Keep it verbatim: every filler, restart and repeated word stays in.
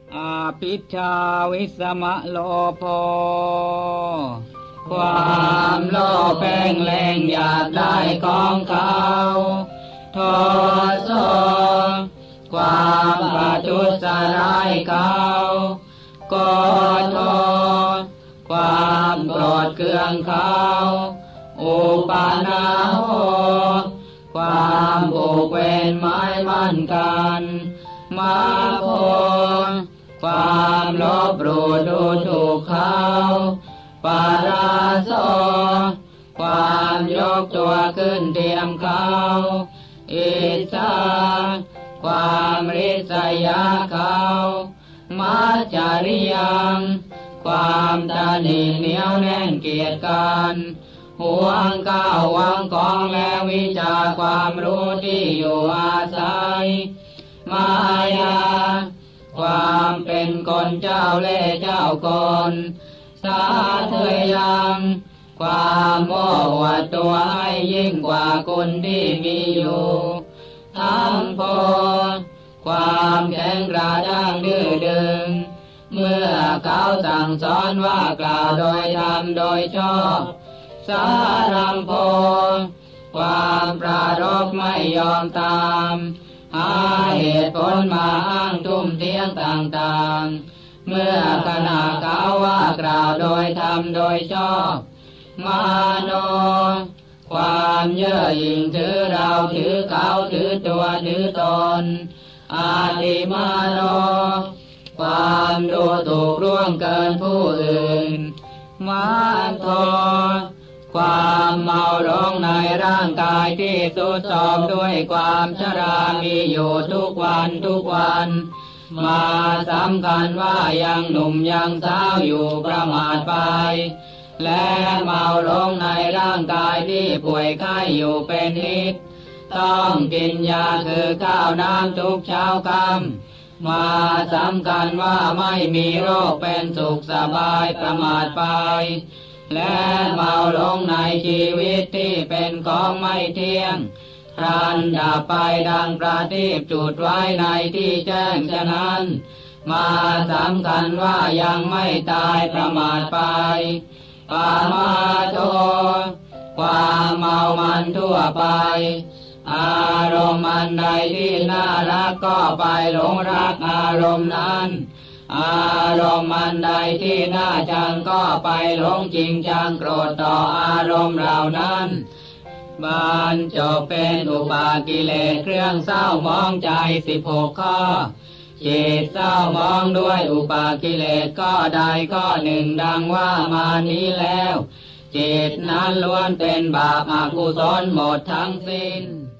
อาภิชาวิสมะโลภความโลภแป้งแรงอยากได้ของเขาโทโสความประทุษร้ายเขาโกโทความโกรธเคืองเขาอุปานาโหความผูกเวรหมายมั่นกันมาโพความลบหลู่ดูถูกเขาปาราโสความยกตัวขึ้นเทียมเขาอิจฉาความริษยาเขามัจจาริยังความตนีเหนียวแน่นเกียจกันหวงข้าวหวงของและวิชาความรู้ที่อยู่อาศัยมายาความเป็นคนเจ้าเล่ห์เจ้ากลสาเทยังความโม้อวดตัวให้ยิ่งกว่าคนที่มีอยู่ทั้งโพความแข็งกระด้างดื้อดึงเมื่อเขาสั่งสอนว่ากล่าวโดยธรรมโดยชอบสารัมโพความปรารภไม่ยอมตามหาเหตุผลมาอ้างทุ่มเทียงต่างๆเมื่อขณะเขาว่ากล่าวโดยธรรมโดยชอบมาโนความเย่อหยิ่งถือเราถือเขาถือตัวถือตนอาติมาโนความดูถูกล่วงเกินผู้อื่นมันโทความเมาหลงในร่างกายที่ทรุดโทรมด้วยความชรามีอยู่ทุกวันทุกวันมาสำคัญว่ายังหนุ่มยังสาวอยู่ประมาทไปและเมาหลงในร่างกายที่ป่วยไข้อยู่เป็นนิดต้องกินยาคือข้าวน้ำทุกเช้าค่ำมาสำคัญว่าไม่มีโรคเป็นสุขสบายประมาทไปและเมาหลงในชีวิตที่เป็นของไม่เที่ยงพลันดับไปดังประทีปจุดไว้ในที่แจ้งฉะนั้นมาสำคัญว่ายังไม่ตายประมาทไปปามาโทความเมามันทั่วไปอารมณ์อันใดที่น่ารักก็ไปหลงรักอารมณ์นั้นอารมณ์อันใดที่น่าชังก็ไปหลงจริงจังโกรธต่ออารมณ์เหล่านั้นบรรจบเป็นอุปากิเลสเครื่องเศร้ามองใจสิบหกข้อจิตเศร้ามองด้วยอุปากิเลสก็ใดก็หนึ่งดังว่ามานี้แล้วจิตนั้นล้วนเป็นบาปอกุศลหมดทั้งสิ้น